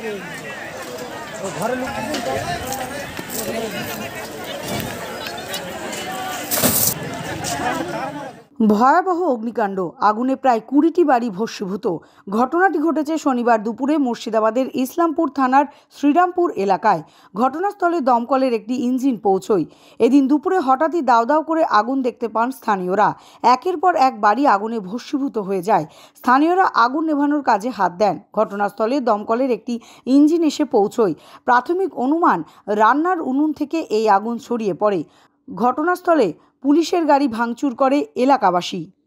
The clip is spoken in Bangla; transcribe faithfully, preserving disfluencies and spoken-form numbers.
ঘরে লোক ভয়াবহ অগ্নিকাণ্ড, আগুনে প্রায় কুড়িটি বাড়ি ভস্মীভূত। ঘটনাটি ঘটেছে শনিবার দুপুরে মুর্শিদাবাদের ইসলামপুর থানার শ্রীরামপুর এলাকায়। ঘটনাস্থলে দমকলের একটি ইঞ্জিন পৌঁছয়। এদিন দুপুরে হঠাৎই দাউ দাউ করে আগুন দেখতে পান স্থানীয়রা। একের পর এক বাড়ি আগুনে ভস্মীভূত হয়ে যায়। স্থানীয়রা আগুন নেভানোর কাজে হাত দেন। ঘটনাস্থলে দমকলের একটি ইঞ্জিন এসে পৌঁছয়। প্রাথমিক অনুমান, রান্নার উনুন থেকে এই আগুন ছড়িয়ে পড়ে। ঘটনাস্থলে পুলিশের গাড়ি ভাঙচুর করে এলাকাবাসী।